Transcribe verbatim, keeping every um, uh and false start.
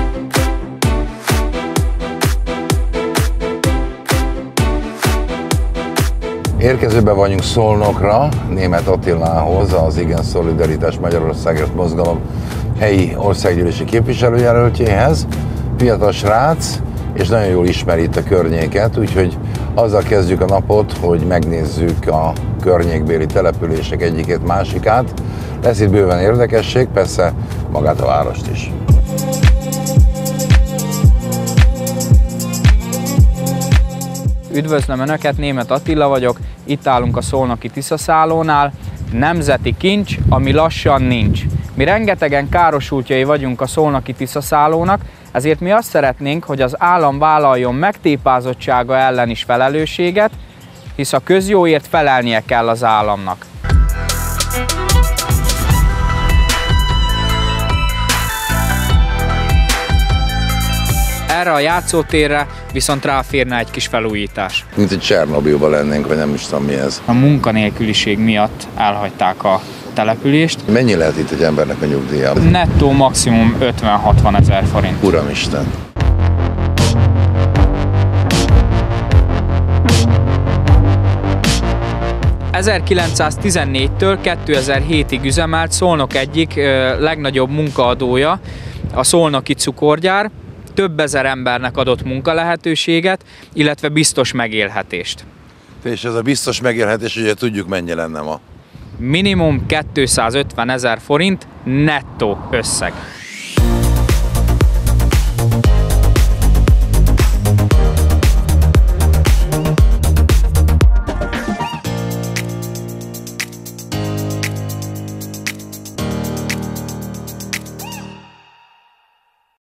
Érkezőben vagyunk Szolnokra, Németh Attilához, az Igen Szolidaritás Magyarországért Mozgalom helyi országgyűlési képviselőjelöltjéhez. Fiatal srác, és nagyon jól ismeri itt a környéket, úgyhogy azzal kezdjük a napot, hogy megnézzük a környékbéli települések egyikét, másikát. Lesz itt bőven érdekesség, persze magát a várost is. Üdvözlöm Önöket, Németh Attila vagyok, itt állunk a szolnoki Tiszaszállónál. Nemzeti kincs, ami lassan nincs. Mi rengetegen károsultjai vagyunk a szolnoki Tiszaszállónak, ezért mi azt szeretnénk, hogy az állam vállaljon megtépázottsága ellen is felelősséget, hisz a közjóért felelnie kell az államnak. Erre a játszótérre viszont ráférne egy kis felújítás. Mint egy Csernobilban lennénk, vagy nem is tudom mi ez. A munkanélküliség miatt elhagyták a települést. Mennyi lehet itt egy embernek a nyugdíja? Nettó maximum ötven-hatvan ezer forint. Uramisten! ezerkilencszáztizennégytől kétezer-hétig üzemelt Szolnok egyik ö, legnagyobb munkaadója, a szolnoki cukorgyár. Több ezer embernek adott munkalehetőséget, illetve biztos megélhetést. És ez a biztos megélhetés, ugye tudjuk mennyi lenne ma. Minimum kétszázötven ezer forint nettó összeg.